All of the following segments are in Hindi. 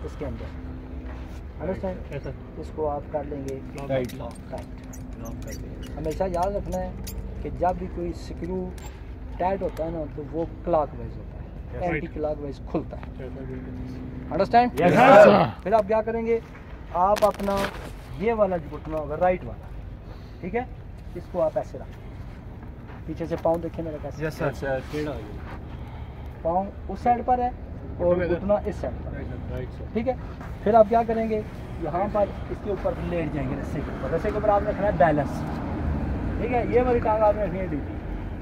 इसके अंदर, अंडरस्टैंड। इसको आप कर लेंगे टाइट। हमेशा याद रखना है कि जब भी कोई स्क्रू टाइट होता है ना तो वो क्लॉकवाइज होता है, एंटी क्लॉकवाइज खुलता है, अंडरस्टैंड। फिर आप क्या करेंगे, आप अपना ये वाला जो घुटना होगा राइट वाला, ठीक है, इसको आप ऐसे रखें, पीछे से पाँव देखिए मेरा कैसे। Yes sir. पाँव उस साइड पर है और घुटना इस साइड पर, ठीक है। फिर आप क्या करेंगे, यहाँ पर इसके ऊपर लेट जाएंगे रस्से के ऊपर। रस्से के ऊपर आपने रखना है बैलेंस, ठीक है। ये वाली टांग आपने रखनी है डीपी,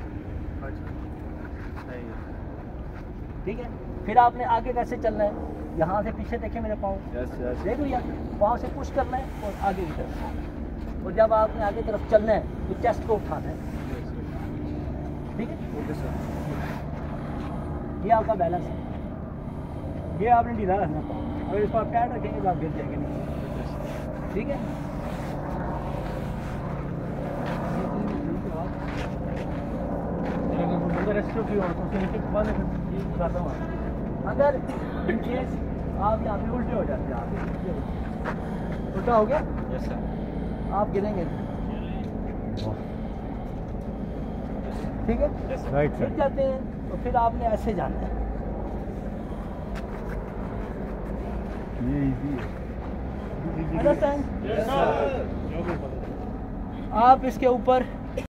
ठीक है। फिर आपने आगे कैसे चलना है, यहाँ से पीछे देखिए मेरे पाँव, देख लिया, पाँव से पुश करना है और आगे की तरफ। और जब आपने आगे तरफ चलना है तो चेस्ट को उठाना है, ठीक है। Okay sir. ये आपका बैलेंस है, ये आपने ढीला रखना है। अगर इसको आप टाइट रखेंगे तो आप गिर जाएंगे नीचे, ठीक है। अगर इन केस आप यहाँ पे उल्टे हो जाते हैं, आप उल्टा हो गया, यस सर, आप गिरेंगे, ठीक है, राइट सर। जाते हैं तो फिर आपने ऐसे जाना है, ये इजी है, अंडरस्टैंड। आप इसके ऊपर